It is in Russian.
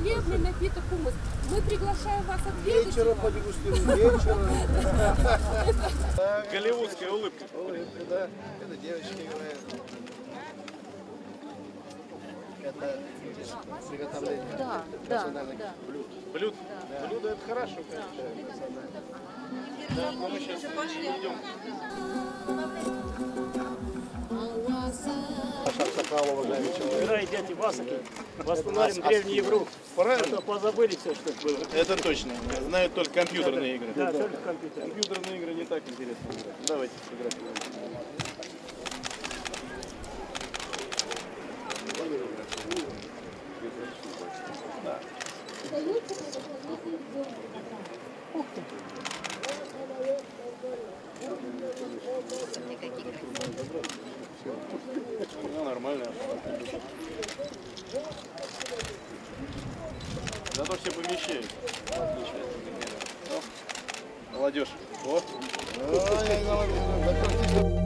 хлебный напиток хумус. Мы приглашаем вас отведать. Вечером подегустируем, вечером. Голливудская улыбка. Да, это девочки играют. Это приготовление национальных блюд. Блюдо? Блюдо это хорошо, конечно. Да, но мы сейчас идем. Играй, дяди Васаки, восстановим древнюю игру. Правильно? Позабыли все, что было. Это точно. Знают только компьютерные игры. Да, только компьютер. Компьютерные игры не так интересно играть. Давайте сфотографируем. Ну, нормально. Зато все помещают. Отлично. Молодежь. О.